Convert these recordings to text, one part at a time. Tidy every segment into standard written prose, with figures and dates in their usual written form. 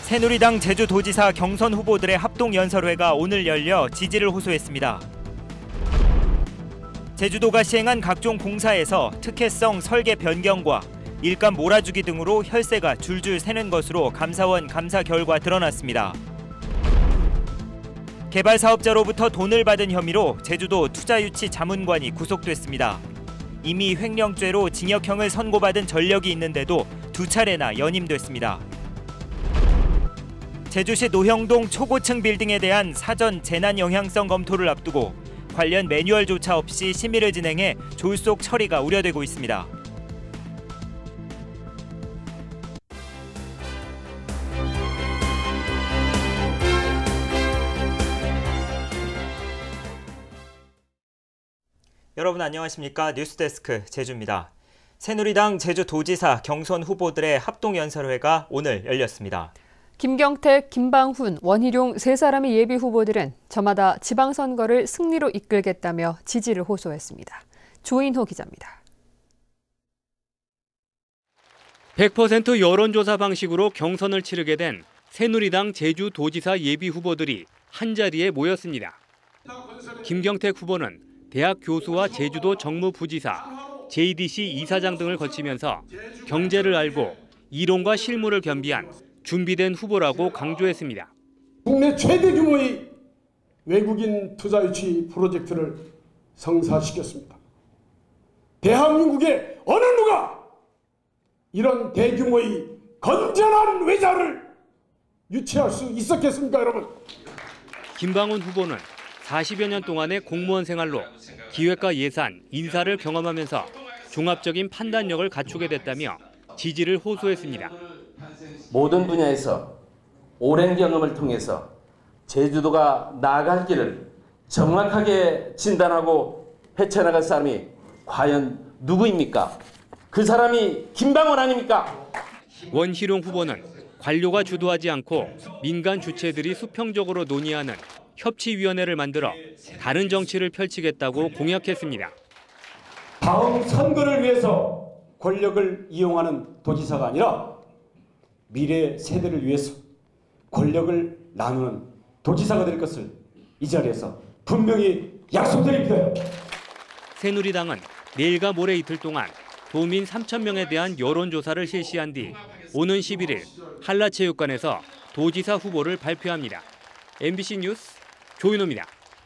새누리당 제주도지사 경선 후보들의 합동연설회가 오늘 열려 지지를 호소했습니다. 제주도가 시행한 각종 공사에서 특혜성 설계 변경과 일감 몰아주기 등으로 혈세가 줄줄 새는 것으로 감사원 감사 결과 드러났습니다. 개발 사업자로부터 돈을 받은 혐의로 제주도 투자유치 자문관이 구속됐습니다. 이미 횡령죄로 징역형을 선고받은 전력이 있는데도 2차례나 연임됐습니다. 제주시 노형동 초고층 빌딩에 대한 사전 재난 영향성 검토를 앞두고 관련 매뉴얼조차 없이 심의를 진행해 졸속 처리가 우려되고 있습니다. 여러분 안녕하십니까? 뉴스데스크 제주입니다. 새누리당 제주도지사 경선 후보들의 합동연설회가 오늘 열렸습니다. 김경택, 김방훈, 원희룡 세 사람의 예비 후보들은 저마다 지방선거를 승리로 이끌겠다며 지지를 호소했습니다. 조인호 기자입니다. 100% 여론조사 방식으로 경선을 치르게 된 새누리당 제주도지사 예비 후보들이 한자리에 모였습니다. 김경택 후보는 대학 교수와 제주도 정무부지사, JDC 이사장 등을 거치면서 경제를 알고 이론과 실무를 겸비한 준비된 후보라고 강조했습니다. 국내 최대 규모의 외국인 투자 유치 프로젝트를 성사시켰습니다. 대한민국의 어느 누가 이런 대규모의 건전한 외자를 유치할 수 있었겠습니까, 여러분? 김방훈 후보는 40여 년 동안의 공무원 생활로 기획과 예산, 인사를 경험하면서 종합적인 판단력을 갖추게 됐다며 지지를 호소했습니다. 모든 분야에서 오랜 경험을 통해서 제주도가 나아갈 길을 정확하게 진단하고 헤쳐나갈 사람이 과연 누구입니까? 그 사람이 김방훈 아닙니까? 원희룡 후보는 관료가 주도하지 않고 민간 주체들이 수평적으로 논의하는 협치위원회를 만들어 다른 정치를 펼치겠다고 공약했습니다. 다음 선거를 위해서 권력을 이용하는 도지사가 아니라 미래 세대를 위해서 권력을 나누는 도지사가 될 것을 이 자리에서 분명히 약속드립니다. 새누리당은 내일과 모레 이틀 동안 도민 3,000명에 대한 여론조사를 실시한 뒤 오는 11일 한라체육관에서 도지사 후보를 발표합니다. MBC 뉴스 조인호입니다.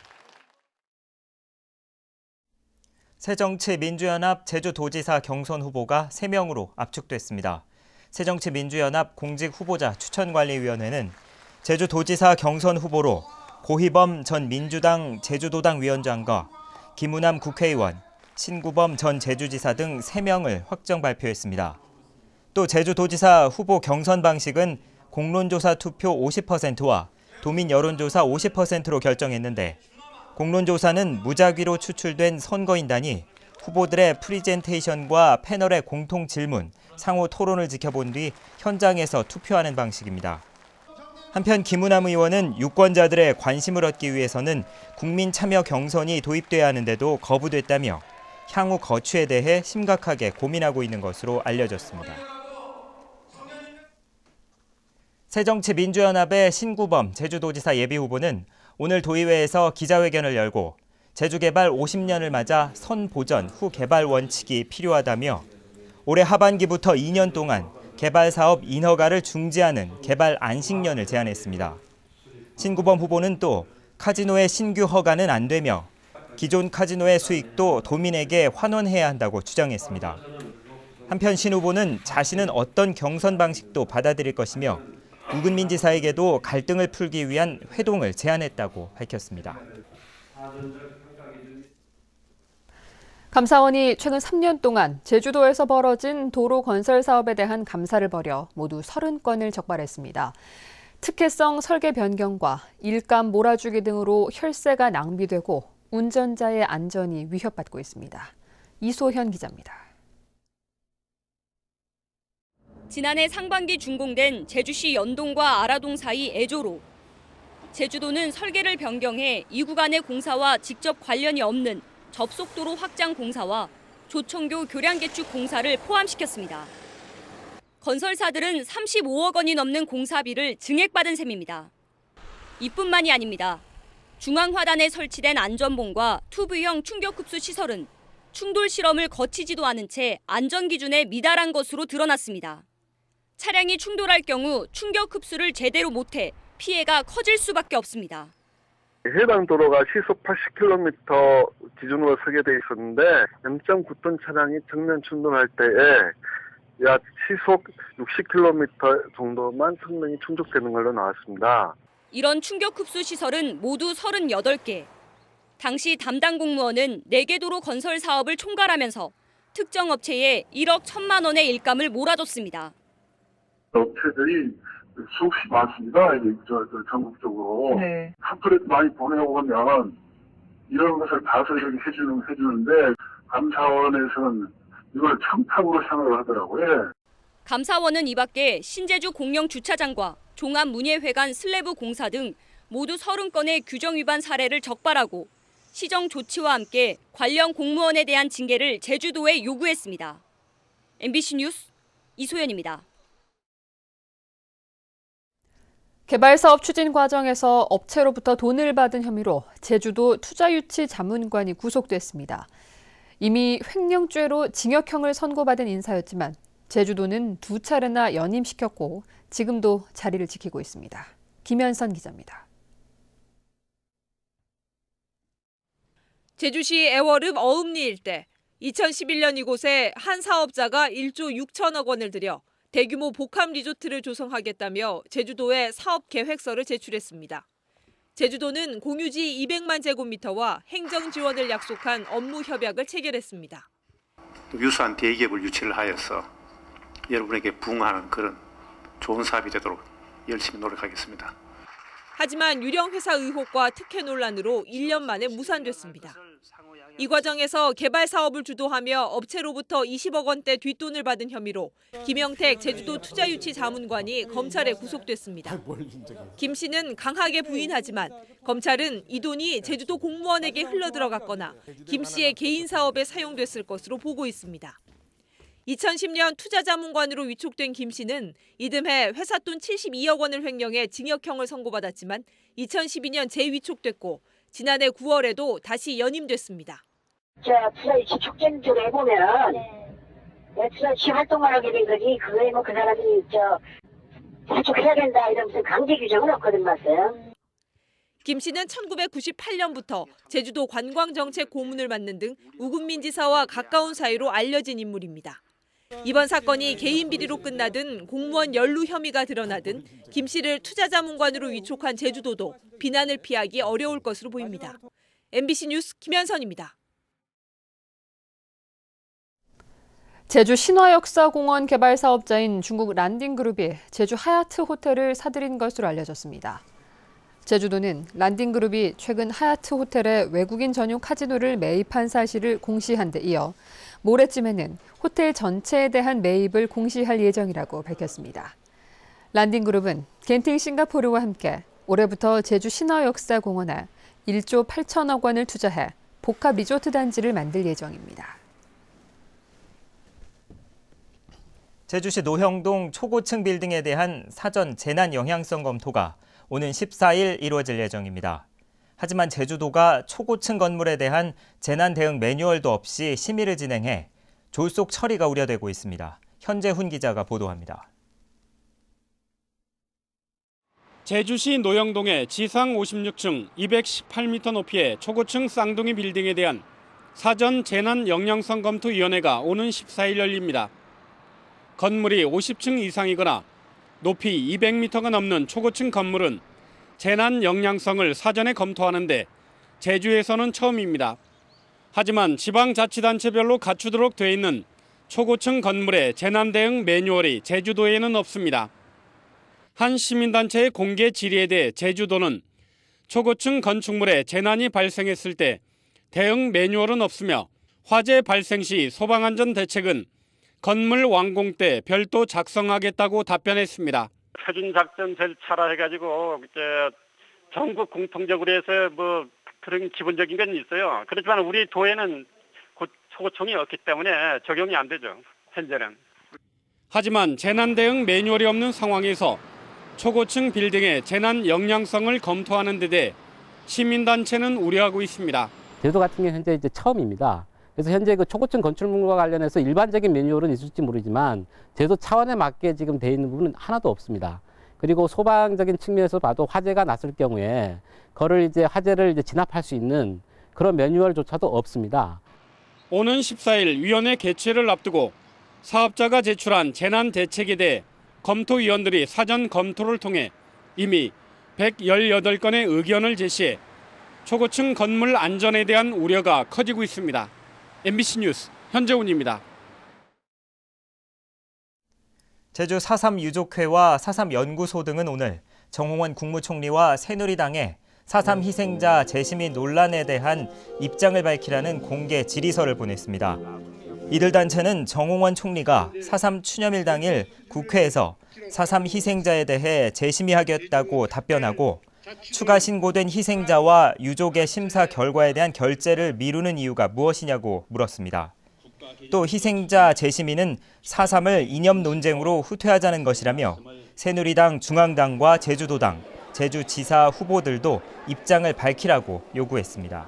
새정치민주연합 제주도지사 경선 후보가 3명으로 압축됐습니다. 새정치민주연합 공직후보자 추천관리위원회는 제주도지사 경선 후보로 고희범 전 민주당 제주도당 위원장과 김우남 국회의원, 신구범 전 제주지사 등 3명을 확정 발표했습니다. 또 제주도지사 후보 경선 방식은 공론조사 투표 50%와 도민 여론조사 50%로 결정했는데 공론조사는 무작위로 추출된 선거인단이 후보들의 프리젠테이션과 패널의 공통 질문, 상호 토론을 지켜본 뒤 현장에서 투표하는 방식입니다. 한편 김우남 의원은 유권자들의 관심을 얻기 위해서는 국민 참여 경선이 도입돼야 하는데도 거부됐다며 향후 거취에 대해 심각하게 고민하고 있는 것으로 알려졌습니다. 새정치민주연합의 신구범 제주도지사 예비후보는 오늘 도의회에서 기자회견을 열고 제주개발 50년을 맞아 선보전 후 개발 원칙이 필요하다며 올해 하반기부터 2년 동안 개발사업 인허가를 중지하는 개발 안식년을 제안했습니다. 신구범 후보는 또 카지노의 신규 허가는 안 되며 기존 카지노의 수익도 도민에게 환원해야 한다고 주장했습니다. 한편 신 후보는 자신은 어떤 경선 방식도 받아들일 것이며 우근민 지사에게도 갈등을 풀기 위한 회동을 제안했다고 밝혔습니다. 감사원이 최근 3년 동안 제주도에서 벌어진 도로 건설 사업에 대한 감사를 벌여 모두 30건을 적발했습니다. 특혜성 설계 변경과 일감 몰아주기 등으로 혈세가 낭비되고 운전자의 안전이 위협받고 있습니다. 이소현 기자입니다. 지난해 상반기 준공된 제주시 연동과 아라동 사이 애조로. 제주도는 설계를 변경해 이 구간의 공사와 직접 관련이 없는 접속도로 확장 공사와 조청교 교량 개축 공사를 포함시켰습니다. 건설사들은 35억 원이 넘는 공사비를 증액받은 셈입니다. 이뿐만이 아닙니다. 중앙화단에 설치된 안전봉과 튜브형 충격흡수 시설은 충돌 실험을 거치지도 않은 채 안전기준에 미달한 것으로 드러났습니다. 차량이 충돌할 경우 충격흡수를 제대로 못해 피해가 커질 수밖에 없습니다. 해당 도로가 시속 80km 기준으로 설계되어 있었는데 0.9톤 차량이 정면 충돌할 때에 약 시속 60km 정도만 성능이 충족되는 걸로 나왔습니다. 이런 충격흡수 시설은 모두 38개. 당시 담당 공무원은 4개 도로 건설 사업을 총괄하면서 특정 업체에 1억 1천만 원의 일감을 몰아줬습니다. 업체들이 수없이 많습니다. 전국적으로. 네. 팜플렛 많이 보내오면 이런 것을 다 해주는데 감사원에서는 이걸 청탁으로 생각을 하더라고요. 감사원은 이 밖에 신제주 공영 주차장과 종합문예회관 슬래브 공사 등 모두 30건의 규정 위반 사례를 적발하고 시정 조치와 함께 관련 공무원에 대한 징계를 제주도에 요구했습니다. MBC 뉴스 이소연입니다. 개발사업 추진 과정에서 업체로부터 돈을 받은 혐의로 제주도 투자유치 자문관이 구속됐습니다. 이미 횡령죄로 징역형을 선고받은 인사였지만 제주도는 2차례나 연임시켰고 지금도 자리를 지키고 있습니다. 김현선 기자입니다. 제주시 애월읍 어읍리 일대 2011년 이곳에 한 사업자가 1조 6천억 원을 들여 대규모 복합 리조트를 조성하겠다며 제주도에 사업 계획서를 제출했습니다. 제주도는 공유지 200만 제곱미터와 행정 지원을 약속한 업무 협약을 체결했습니다. 유수한 대기업을 유치를 하여서 여러분에게 부응하는 그런 좋은 사업이 되도록 열심히 노력하겠습니다. 하지만 유령회사 의혹과 특혜 논란으로 1년 만에 무산됐습니다. 이 과정에서 개발 사업을 주도하며 업체로부터 20억 원대 뒷돈을 받은 혐의로 김영택 제주도 투자유치 자문관이 검찰에 구속됐습니다. 김 씨는 강하게 부인하지만 검찰은 이 돈이 제주도 공무원에게 흘러들어갔거나 김 씨의 개인 사업에 사용됐을 것으로 보고 있습니다. 2010년 투자자문관으로 위촉된 김 씨는 이듬해 회사 돈 72억 원을 횡령해 징역형을 선고받았지만 2012년 재위촉됐고 지난해 9월에도 다시 연임됐습니다. 투자유치 촉진 쪽에 보면 투자유치 활동을 하게 된 거지 그거에 뭐 그 사람이 자축해야 된다 이런 무슨 강제 규정은 없거든 맞어요. 김 씨는 1998년부터 제주도 관광정책 고문을 맡는 등 우금민 지사와 가까운 사이로 알려진 인물입니다. 이번 사건이 개인 비리로 끝나든 공무원 연루 혐의가 드러나든 김 씨를 투자자문관으로 위촉한 제주도도 비난을 피하기 어려울 것으로 보입니다. MBC 뉴스 김현선입니다. 제주 신화역사공원 개발 사업자인 중국 란딩그룹이 제주 하얏트 호텔을 사들인 것으로 알려졌습니다. 제주도는 란딩그룹이 최근 하얏트 호텔에 외국인 전용 카지노를 매입한 사실을 공시한 데 이어 모레쯤에는 호텔 전체에 대한 매입을 공시할 예정이라고 밝혔습니다. 란딩그룹은 겐팅 싱가포르와 함께 올해부터 제주 신화역사공원에 1조 8천억 원을 투자해 복합 리조트 단지를 만들 예정입니다. 제주시 노형동 초고층 빌딩에 대한 사전 재난 영향성 검토가 오는 14일 이루어질 예정입니다. 하지만 제주도가 초고층 건물에 대한 재난 대응 매뉴얼도 없이 심의를 진행해 졸속 처리가 우려되고 있습니다. 현재훈 기자가 보도합니다. 제주시 노형동의 지상 56층 218m 높이의 초고층 쌍둥이 빌딩에 대한 사전 재난 영향성 검토위원회가 오는 14일 열립니다. 건물이 50층 이상이거나 높이 200m가 넘는 초고층 건물은 재난 영향성을 사전에 검토하는데 제주에서는 처음입니다. 하지만 지방자치단체별로 갖추도록 돼 있는 초고층 건물의 재난 대응 매뉴얼이 제주도에는 없습니다. 한 시민단체의 공개 질의에 대해 제주도는 초고층 건축물에 재난이 발생했을 때 대응 매뉴얼은 없으며 화재 발생 시 소방안전 대책은 건물 완공 때 별도 작성하겠다고 답변했습니다. 표준 작전 절차라 해가지고 전국 공통적으로 해서 뭐 그런 기본적인 건 있어요. 그렇지만 우리 도에는 초고층이 없기 때문에 적용이 안 되죠. 현재는. 하지만 재난 대응 매뉴얼이 없는 상황에서 초고층 빌딩의 재난 영향성을 검토하는 데 대해 시민단체는 우려하고 있습니다. 제주도 같은 경우는 현재 이제 처음입니다. 그래서 현재 그 초고층 건축물과 관련해서 일반적인 매뉴얼은 있을지 모르지만 제주도 차원에 맞게 지금 돼 있는 부분은 하나도 없습니다. 그리고 소방적인 측면에서 봐도 화재가 났을 경우에 그거를 이제 화재를 이제 진압할 수 있는 그런 매뉴얼조차도 없습니다. 오는 14일 위원회 개최를 앞두고 사업자가 제출한 재난 대책에 대해 검토위원들이 사전 검토를 통해 이미 118건의 의견을 제시해 초고층 건물 안전에 대한 우려가 커지고 있습니다. MBC 뉴스 현재훈입니다. 제주 4.3 유족회와 4.3 연구소 등은 오늘 정홍원 국무총리와 새누리당에 4.3 희생자 재심의 논란에 대한 입장을 밝히라는 공개 질의서를 보냈습니다. 이들 단체는 정홍원 총리가 4.3 추념일 당일 국회에서 4.3 희생자에 대해 재심의하겠다고 답변하고 추가 신고된 희생자와 유족의 심사 결과에 대한 결재를 미루는 이유가 무엇이냐고 물었습니다. 또 희생자 재심의는 4.3을 이념 논쟁으로 후퇴하자는 것이라며 새누리당 중앙당과 제주도당, 제주지사 후보들도 입장을 밝히라고 요구했습니다.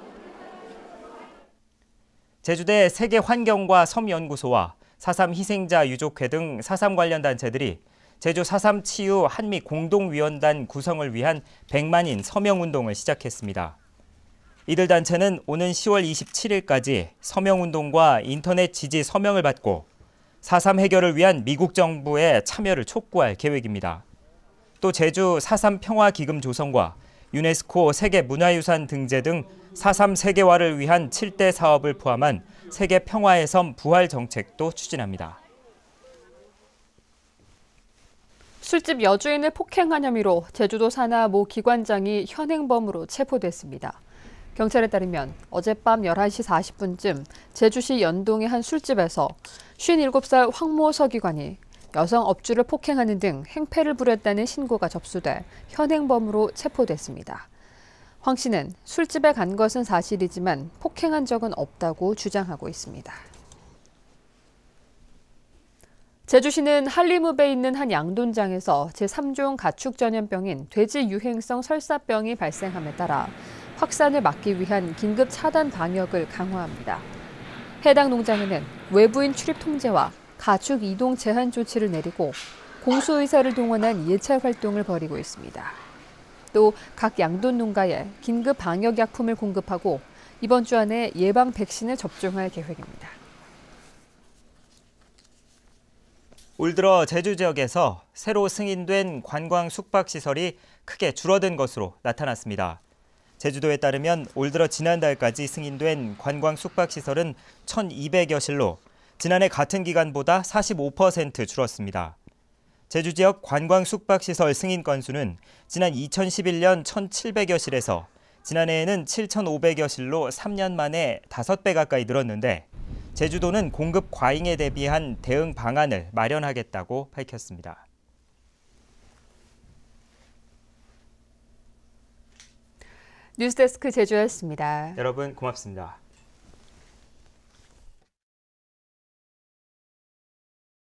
제주대 세계환경과 섬연구소와 4.3 희생자 유족회 등 4.3 관련 단체들이 제주 4.3 치유 한미 공동위원단 구성을 위한 100만인 서명운동을 시작했습니다. 이들 단체는 오는 10월 27일까지 서명운동과 인터넷 지지 서명을 받고 4.3 해결을 위한 미국 정부의 참여를 촉구할 계획입니다. 또 제주 4.3 평화기금 조성과 유네스코 세계문화유산 등재 등 4.3 세계화를 위한 7대 사업을 포함한 세계 평화의 섬 부활 정책도 추진합니다. 술집 여주인을 폭행한 혐의로 제주도 산하 모 기관장이 현행범으로 체포됐습니다. 경찰에 따르면 어젯밤 11시 40분쯤 제주시 연동의 한 술집에서 57살 황모 서기관이 여성 업주를 폭행하는 등 행패를 부렸다는 신고가 접수돼 현행범으로 체포됐습니다. 황 씨는 술집에 간 것은 사실이지만 폭행한 적은 없다고 주장하고 있습니다. 제주시는 한림읍에 있는 한 양돈장에서 제3종 가축 전염병인 돼지 유행성 설사병이 발생함에 따라 확산을 막기 위한 긴급 차단 방역을 강화합니다. 해당 농장에는 외부인 출입 통제와 가축 이동 제한 조치를 내리고 공수의사를 동원한 예찰 활동을 벌이고 있습니다. 또 각 양돈 농가에 긴급 방역 약품을 공급하고 이번 주 안에 예방 백신을 접종할 계획입니다. 올 들어 제주 지역에서 새로 승인된 관광 숙박시설이 크게 줄어든 것으로 나타났습니다. 제주도에 따르면 올 들어 지난달까지 승인된 관광 숙박시설은 1,200여 실로 지난해 같은 기간보다 45% 줄었습니다. 제주 지역 관광 숙박시설 승인 건수는 지난 2011년 1,700여 실에서 지난해에는 7,500여 실로 3년 만에 5배 가까이 늘었는데 제주도는 공급 과잉에 대비한 대응 방안을 마련하겠다고 밝혔습니다. 뉴스데스크 제주였습니다. 여러분 고맙습니다.